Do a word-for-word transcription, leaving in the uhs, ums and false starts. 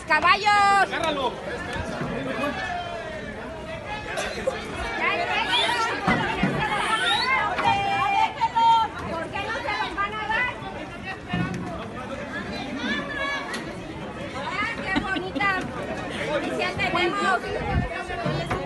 los caballos! ¡Agárralo! ¿Por qué no se los van a dar? ¡Ah, qué bonita policía tenemos!